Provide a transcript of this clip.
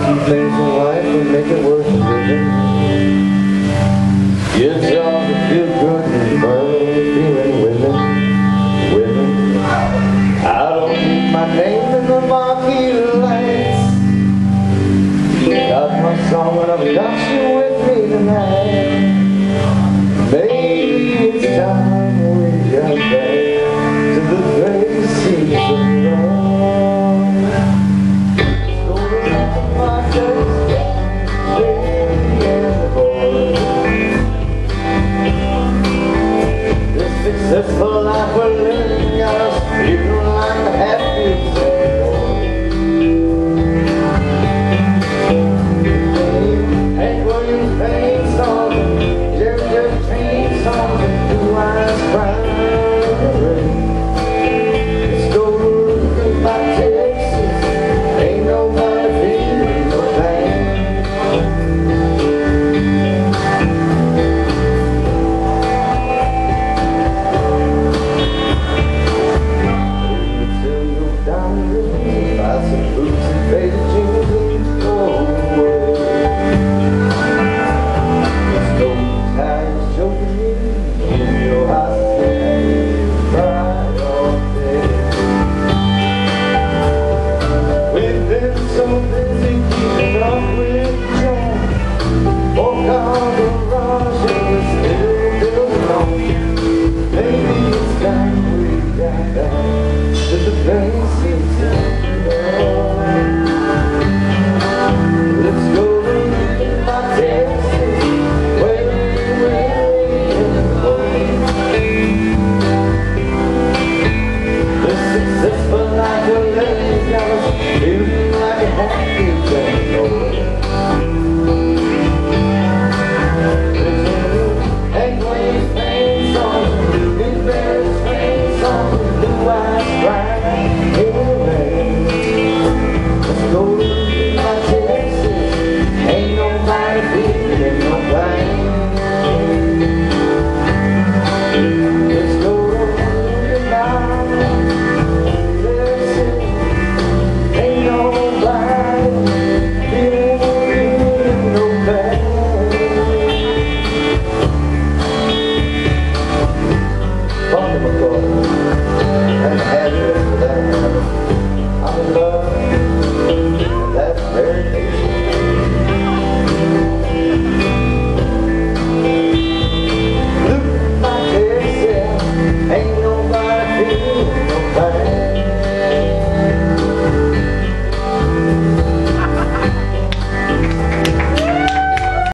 few things in life that make it worth living. It's all the feel good and burn feeling women. I don't need my name in the marquee lights. Got my song and I've got you with me tonight. Maybe it's time we got back to the places of love. So around my desk, lady and the boys. This successful life we're living got us feeling like the happiest of Hank Williams paint songs, Jerry Jeff Train songs, and Blue Eyes crying in the rain. Let's go looking by Texas, ain't nobody feeling no pain. Till you're down the river, buy some food.